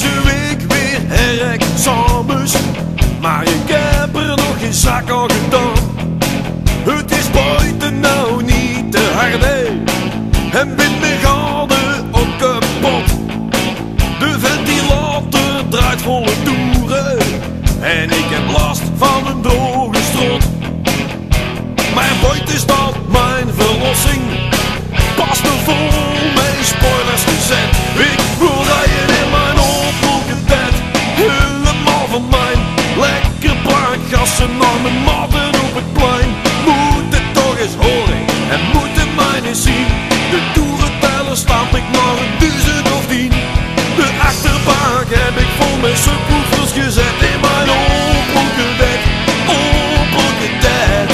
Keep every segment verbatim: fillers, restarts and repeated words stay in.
Deze week weer herexamens, maar ik heb er nog geen zak aan gedaan. Het is buiten nou niet te hard, en binnen gaat het ook kapot. De ventilator draait volle toeren en ik heb last van een droge strot. Maar buiten staat mijn verlossing, pas er vol met spoilers gezet. Ik wil rijden in mijn Opel Kadett, helemaal van mijn. Lekker plaatgassen naar mijn matten op het plein. Moet het toch eens horen en moet het mij eens zien. De toerenteller stamp ik naar een duizend of tien. De achterbak heb ik vol met subwoofers gezet in mijn Opel Kadett, Opel Kadett.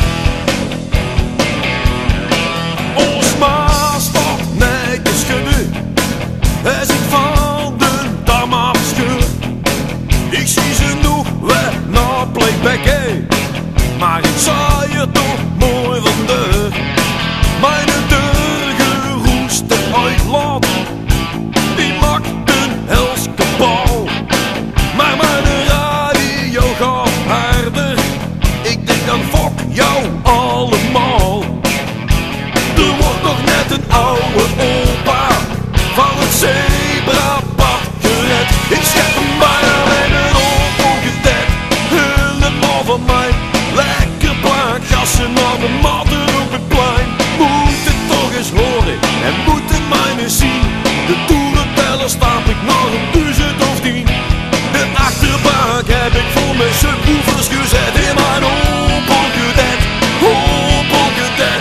Ons maas staat net te schudden, hij zit van de dam afschud. Ik zie ze nog weg naar playback, hey. Maar ik saai er toch mooi van deur. Mijn deur geroeste uitlaat, die maakt een hels kabaal. Maar mijn radio gaat harder, ik denk aan fuck jou allemaal. Er wordt nog net een oude opa van het zebrapad gered. Ik schep hem bijna in een Opel Kadett, helemaal van mij. Lekker plaatgassen naar de matten op het plein. Moet het toch eens horen en moet het mij eens zien. De toerenteller stap ik naar een duizend of tien. De achterbak heb ik vol met subwoofers gezet in mijn Opel Kadett, Opel Kadett.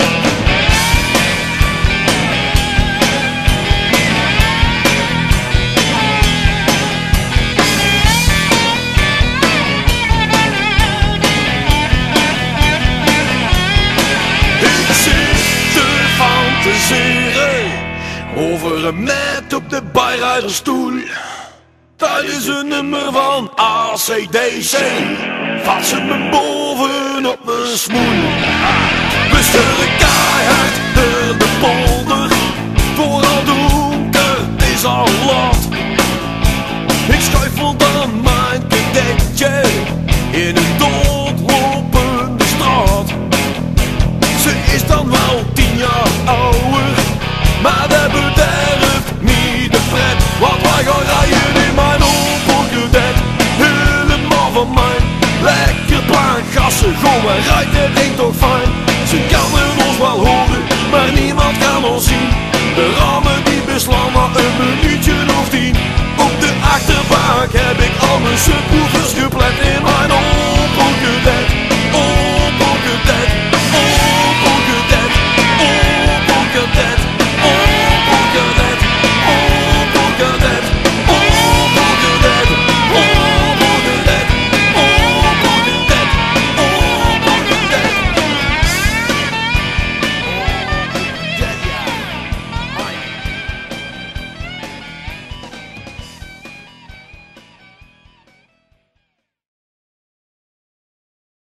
Over een met op de bijrijderstoel, tijdens een nummer van A C D C, vat ze me bovenop mijn smoel. We sturen keihard door de polder, vooral donker, het is al laat. Ik schuifel dan mijn kadetje in een doodlopende straat. Ze is dan wel tien jaar ouder, maar dat bederft niet de pret. Want wij gaan rijden in mijn Opel Kadett, helemaal van mij. Lekker plaatgassen, gewoon wij rijdt het ding toch fijn. Ze kan ons wel horen, maar niemand kan ons zien. De ramen die beslaan na een minuutje of tien. Op de achterbak heb ik al mijn subwoofers geplet in mijn Opel.